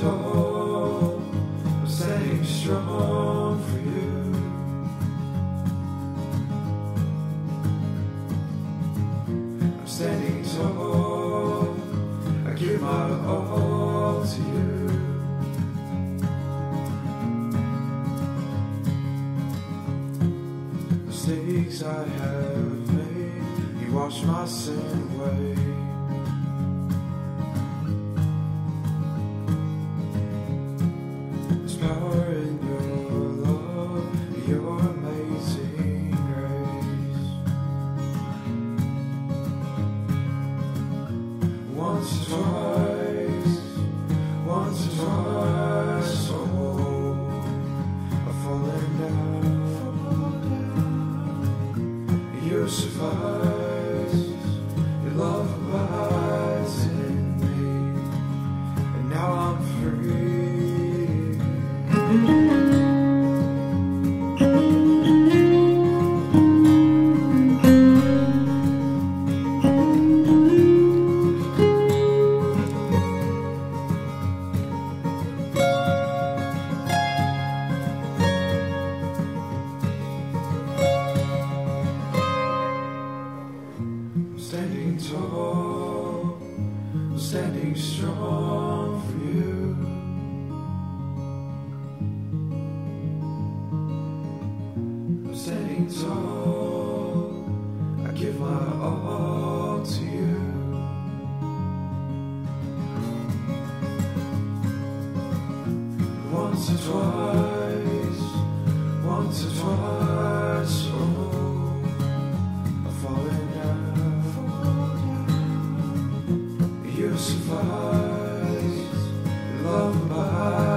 tall, I'm standing strong for you. I'm standing tall, I give my all to you. Mistakes I have made, you wash my sin away. There's power in your love, your amazing grace. Once or twice, oh, I've fallen down. You suffice, your love abides in me, and now I'm free. Standing tall, standing strong for you. I'm standing tall, I give my all to you. Once or twice, oh, I've fallen down. You suffice, love abides.